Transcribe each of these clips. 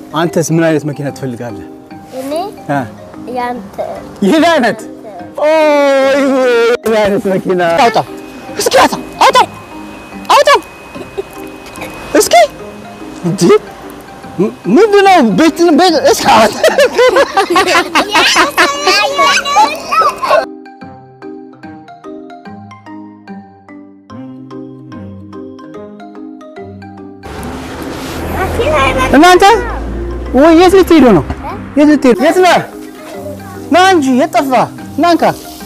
አንተስ ምን አይነት መኪና ትፈልጋለህ? እኔ ያንተ ይላነት ይላነት መኪና አውጣ እስኪ አውጣ እስኪ እንዴ ምንድነው ቤት እስካት እናንተ ወይ የት ልትሄዱ ነው? የት ነህ? ና እንጂ የጠፋ ናንካ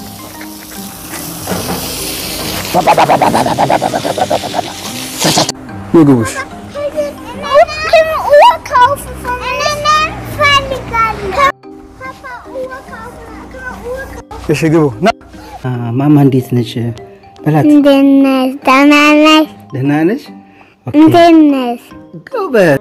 ምግቡሽ እሺ ግቡ ና ማማ እንዴት ነሽ? በላት ደህና ነሽ? ጎበዝ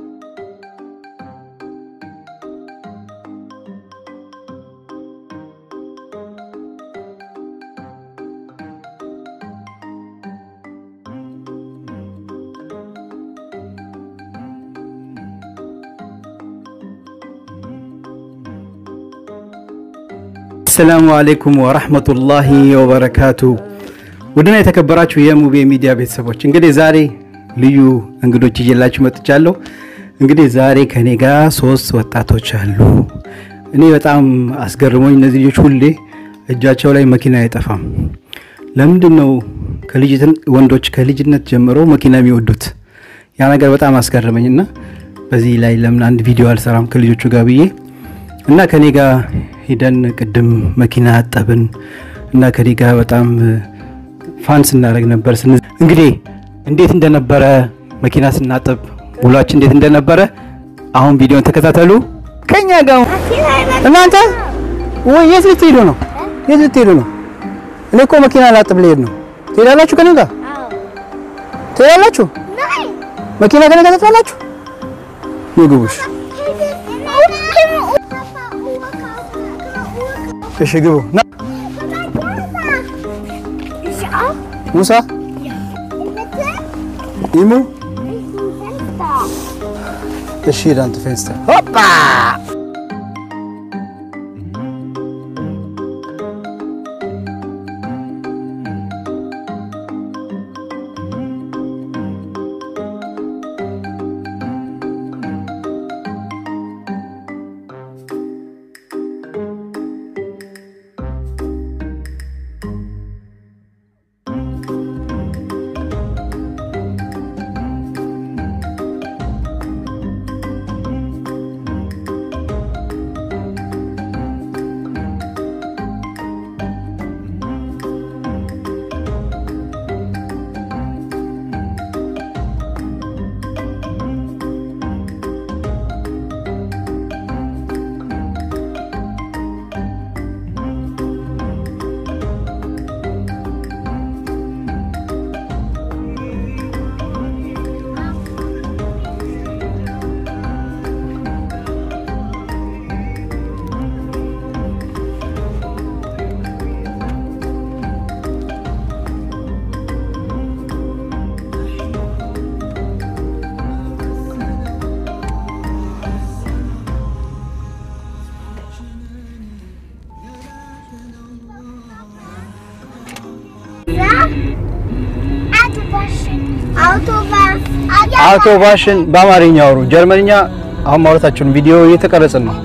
السلام عليكم ورحمة الله وبركاته ودنا የተከበራችሁ የሙቤ ሚዲያ ቤተሰቦች እንግዲህ ዛሬ ልዩ እንግዶች ይዤላችሁ መጥቻለሁ እንግዲህ ዛሬ ከኔ ጋር 3 ወጣቶች አሉ እኔ በጣም አስገርሞኝ እነዚህ ልጆች ሁሌ እጃቸው ላይ መኪና አይጠፋም ለምንድነው ወንዶች ከልጅነት ጀምሮ መኪና የሚወዱት ያ ነገር በጣም አስገረመኝና በዚህ ላይ ለምን አንድ ቪዲዮ አልሰራም ከልጆቹ ጋር ብዬ እና ከኔ ጋር ሄደን ቅድም መኪና አጠብን እና ከኔ ጋር በጣም ፋንስ እናደርግ ነበር እንግዲህ እንዴት እንደነበረ መኪና ስናጠብ ውሏችን እንዴት እንደነበረ አሁን ቪዲዮን ተከታተሉ ከኛ ጋር እናንተ ወይ የት ልትሄዱ ነው? እኔ እኮ መኪና ላጥብ ልሄድ ነው ትሄዳላችሁ ከኔ ጋር? ትሄዳላችሁ? መኪና ከኔ ጋር ትሄዳላችሁ? ምግቡሽ እሺ ግቡ ና ሙሳ ኢሙ እሺ ዳንት ፌንስታ ሆፓ አውቶባሽን በአማርኛ አውሩ ጀርመንኛ አሁን ማውራታችሁን ቪዲዮ እየተቀረጸ ነው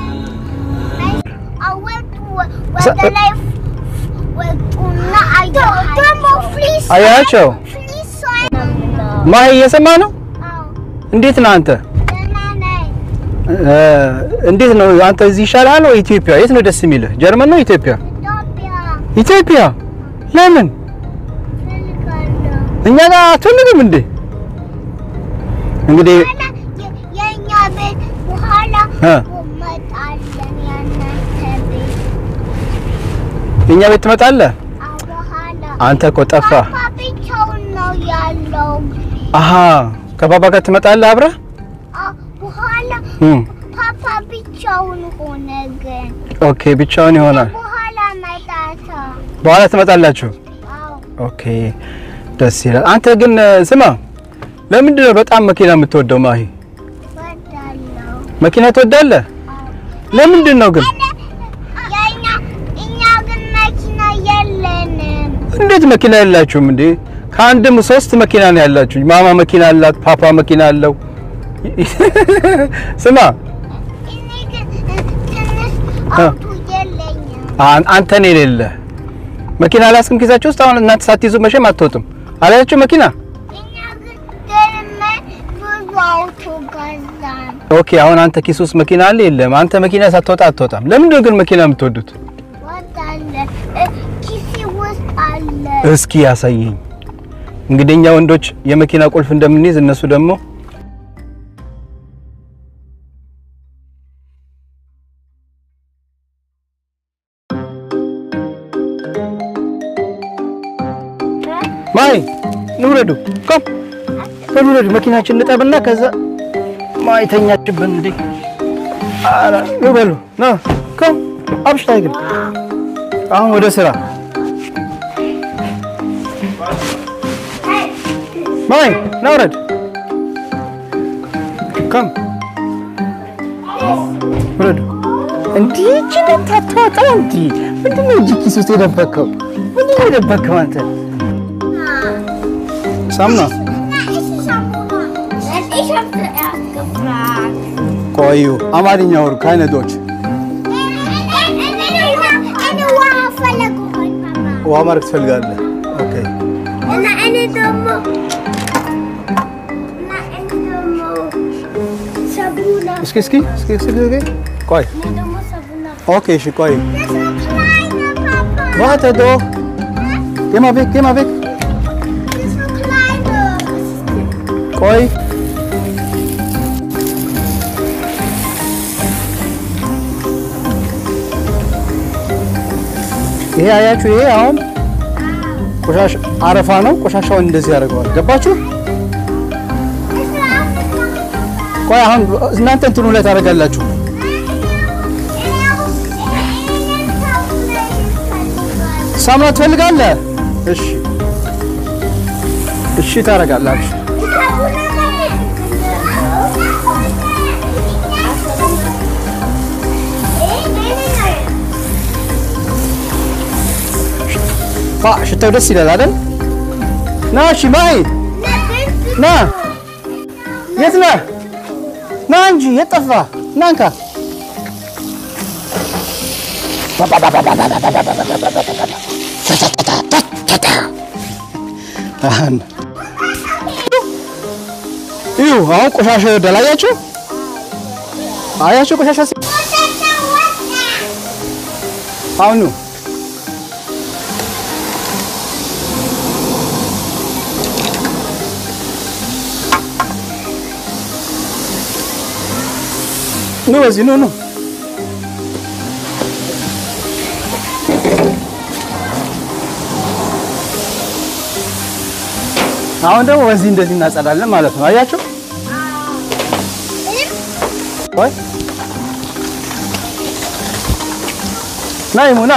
አያቸው ማይ እየሰማ ነው እንዴት ነው አንተ እንዴት ነው አንተ እዚህ ይሻላል ወይ ኢትዮጵያ የት ነው ደስ የሚልህ ጀርመን ነው ኢትዮጵያ ለምን እኛ ጋር አትፈልግም እንዴ እንግዲህ የኛ ቤት በኋላ መጣለን ያናንተ ቤት የኛ ቤት ትመጣለህ አንተ እኮ ጠፋ ፓፓ ነው ያለው አሃ ከባባ ጋር ትመጣለህ አብረህ በኋላ ፓፓ ብቻውን ሆነ ግን ኦኬ ብቻውን ይሆናል በኋላ ትመጣላችሁ ኦኬ ደስ ይላል አንተ ግን ስማ ለምንድን ነው በጣም መኪና የምትወደው ማሂ መኪና ትወዳለህ? ለምንድን ነው ግን? እኛ ግን መኪና የለንም። እንዴት መኪና የላችሁም እንዴ? ከአንድም 3 መኪና ነው ያላችሁ። ማማ መኪና አላት፣ ፓፓ መኪና አለው። ስማ እኔ ግን ትንሽ አውቶ የለኝም። አንተ ነው የሌለ መኪና አላስክም ኪሳችሁ ውስጥ። አሁን እናንተ ሳትይዙ መቼም አትወጡም። አላችሁ መኪና? እኛ ግን ደርመ ብዙ አውቶ ገዛን። ኦኬ አሁን አንተ ኪስ ውስጥ መኪና አለ የለም? አንተ መኪና ሳትወጣ አትወጣም። ለምንድን ነው ግን መኪና የምትወዱት? ወጣለ ኪሴ ውስጥ አለ። እስኪ ያሳየኝ። እንግዲህ እኛ ወንዶች የመኪና ቁልፍ እንደምንይዝ እነሱ ደግሞ ማይ ንውረዱ ቆም ንውረዱ። መኪናችን እንጠብና ከዛ ማይ ተኛችብን እንዴ? አራ ንበሉ ና ቆም አብሽታይ ግን አሁን ወደ ስራ ማይ ናውረድ ቆም ንውረዱ። እንዴ ጭነት ታጣጣ እንዴ? ምንድነው እጅ ኪስ ውስጥ የደበከው? ምንድነው የደበከው አንተ? ሳምና ቆዩ አማርኛ ወር ካይነዶች ውሃ ማርክ ትፈልጋለህ? ኦኬ እና እኔ ደግሞ እስኪ ቆይ ኦኬ እሺ ቆይ ዋተዶ ገማቤክ ቆይ ይሄ አያችሁ፣ ይሄ አሁን ቆሻሻ አረፋ ነው። ቆሻሻውን እንደዚህ ያደርገዋል። ገባችሁ? ቆይ አሁን እናንተ እንትኑ ላይ ታደርጋላችሁ። ሳሙና ትፈልጋለህ? እሺ ታደርጋላችሁ። ሽታው ደስ ይላል አይደል? ና እሺ ማይ ና፣ የት ነህ? ና እንጂ የት ጠፋህ? ና እንካ። አሁን ቆሻሻ ይወዳል። አያችሁ ቆሻሻ አሁን ነው በዚህ ነው አሁን ደግሞ በዚህ እንደዚህ እናጸዳለን ማለት ነው። አያችሁ ወይ ናይሙና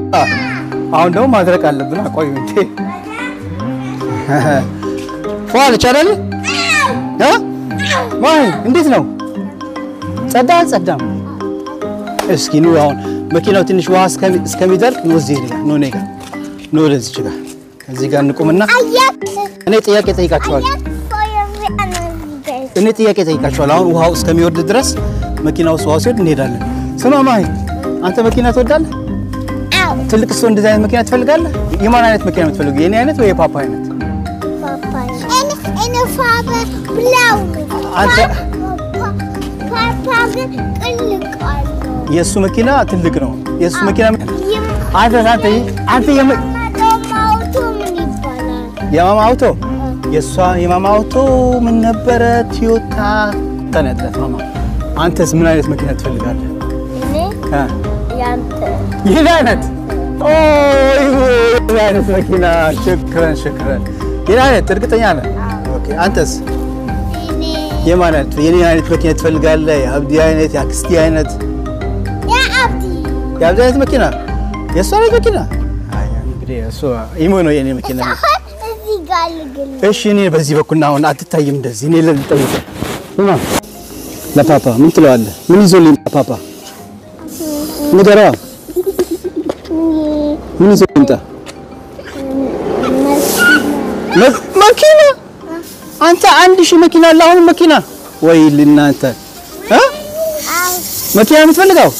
አሁን ደግሞ ማድረቅ አለብን አቆይ እንዴ ፏል ይቻላል ማይ እንዴት ነው ጸዳም እስኪ ነው አሁን መኪናው ትንሽ ውሃ እስከሚደርቅ ነው እዚህ ጋር ነው ነጋ ነው ለዚህ ጋር እዚህ ጋር እንቆምና እኔ ጥያቄ ጠይቃችኋለሁ አሁን ውሃው እስከሚወርድ ድረስ መኪናው ውሃው ሲወርድ እንሄዳለን ስማ ማይ አንተ መኪና ትወዳለህ አው ትልቅ ሰው እንደዚህ አይነት መኪና ትፈልጋለህ የማን አይነት መኪና ትፈልጋለህ የኔ አይነት ወይ የፓፓ አይነት እኔ ፋባ ብላው አንተ ፓፓ ግን ቅልቃል የሱ መኪና ትልቅ ነው የሱ መኪና አንተ የማማ አውቶ የሷ የማማ አውቶ ምን ነበረ ቶዮታ ተነጠፈ ማማ አንተስ ምን አይነት መኪና ትፈልጋለህ እኔ ያንተ ይላነት ይላነት መኪና ሽክራን ይላነት እርግጠኛ ነህ ኦኬ አንተስ እኔ የማናት የኔ አይነት መኪና ትፈልጋለህ የአብዲ አይነት የአክስቲ አይነት የአብዲ አይነት መኪና የሷ አይነት መኪና አይ እንግዲህ እሱ ይሞኖ የኔ መኪና እዚህ ጋር ልግል እሺ እኔ በዚህ በኩል አሁን አትታይም እንደዚህ እኔ ልጠይቅ ማማ ለፓፓ ምን ትለዋለህ ምን ይዞልኝ ፓፓ ንገራ ምን ይዞልኝ መኪና አንተ 1000 መኪና አለ አሁን መኪና ወይ ለናንተ መኪና የምትፈልገው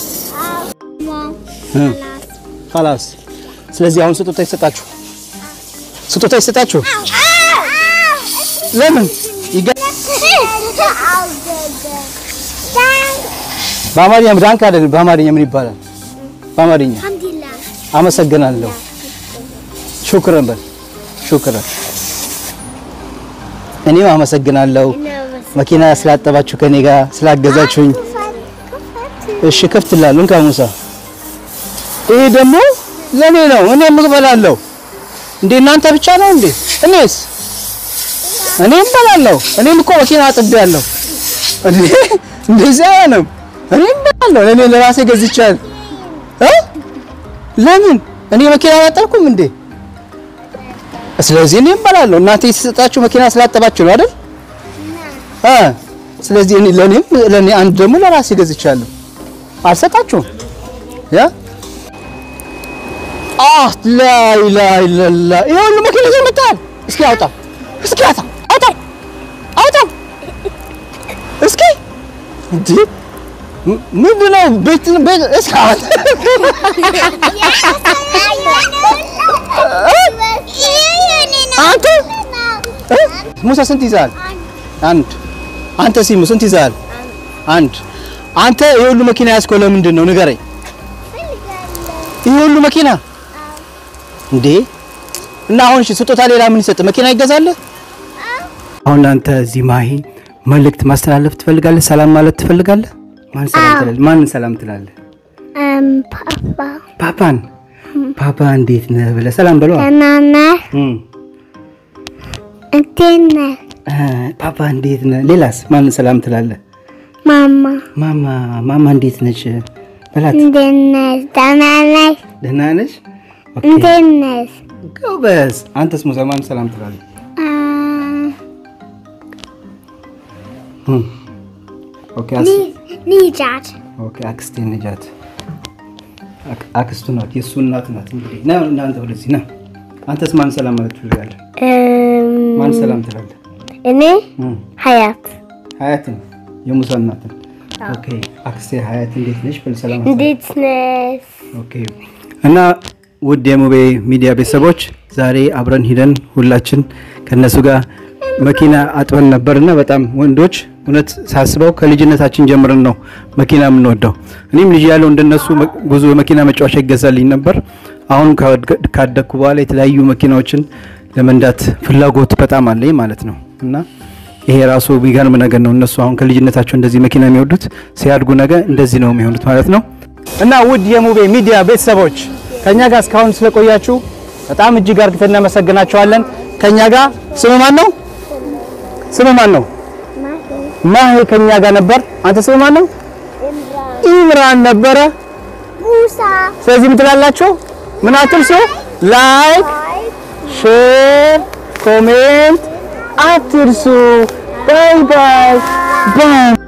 خلاص ስለዚህ አሁን ስጦታ ይሰጣችሁ ለምን በአማርኛ ዳንክ አይደል በአማርኛ ምን ይባላል በአማርኛ አልሐምዱሊላህ አመሰግናለሁ ሹክራን በል ሹክራን እኔም አመሰግናለሁ መኪና ስላጠባችሁ ከኔ ጋር ስላገዛችሁኝ እሺ ከፍትላለሁ እንካሙሳ ይሄ ደግሞ ለኔ ነው እኔ ምበላለሁ እንዴ እናንተ ብቻ ነው እንዴ እኔስ እኔም በላለሁ እኔም እኮ መኪና አጥቤያለሁ እንዴ እንደዚህ አይደለም እኔም በላለሁ እኔ ለራሴ ገዝቻለሁ ለምን እኔ መኪና አጠብኩም እንዴ ስለዚህ እኔም በላለሁ እናንተ ይሰጣችሁ መኪና ስላጠባችሁ ነው አይደል ስለዚህ እኔ ለኔ አንድ ደግሞ ለራሴ ገዝቻለሁ አልሰጣችሁም ያ لا اله الا الله يقول له مكنه زي متال اسكي اوطا اسكي انت ምንድነው ቤት እስካት አንተ ሙሳ ስንት ይዛል አንተ ሲሙ ስንት ይዛል አንተ የሁሉ መኪና ያስኮ ለምንድን ነው ንገረኝ የሁሉ መኪና እንዴ እና አሁን እሺ ስጦታ ሌላ ምን ይሰጥ መኪና ይገዛል አሁን አንተ እዚህ ማሂ መልእክት ማስተላለፍ ትፈልጋለህ ሰላም ማለት ትፈልጋለህ ማን ሰላም ትላለህ ፓፓ እንዴት ነህ ብለህ ሰላም በለው እናና እንዴት ነህ ፓፓ እንዴት ነህ ሌላስ ማን ሰላም ትላለህ ማማ እንዴት ነሽ በላት እንዴት ነሽ ደህና ነሽ እንዴት ነሽ ጎበዝ አንተስ ሙሳ ማን ሰላም ትላለህ ኦኬ ንጃት ኦኬ አክስቴ ንጃት አክስቱ ናት የሱ እናት ናት እንግዲህ እናንተ ወደዚህ ና አንተስ ማን ሰላም ማለት ትፈልጋለህ ማን ሰላም ትላለህ እኔ ሀያት የሙሳ እናት ኦኬ አክስቴ ሀያት እንዴት ነሽ በሰላም እንዴት ነሽ ኦኬ እና ውድ የሙቤ ሚዲያ ቤተሰቦች ዛሬ አብረን ሄደን ሁላችን ከነሱ ጋር መኪና አጥበን ነበርና በጣም ወንዶች እውነት ሳስበው ከልጅነታችን ጀምረን ነው መኪና የምንወደው እኔም ልጅ ያለው እንደነሱ ብዙ መኪና መጫወቻ ይገዛልኝ ነበር አሁን ካደኩ በኋላ የተለያዩ መኪናዎችን ለመንዳት ፍላጎት በጣም አለኝ ማለት ነው እና ይሄ ራሱ ቢገርም ነገር ነው እነሱ አሁን ከልጅነታቸው እንደዚህ መኪና የሚወዱት ሲያድጉ ነገር እንደዚህ ነው የሚሆኑት ማለት ነው እና ውድ የሙቤ ሚዲያ ቤተሰቦች ከኛ ጋር እስካሁን ስለቆያችሁ በጣም እጅግ አድርገን እናመሰግናችኋለን ከኛ ጋር ስሙ ማን ነው ማሂ ከኛ ጋር ነበር አንተ ስሙ ማን ነው ኢምራን ነበረ ሙሳ ስለዚህ ምን ትላላችሁ ምን አትርሱ? ላይክ ሼር ኮሜንት አትርሱ። ባይ ባይ ባይ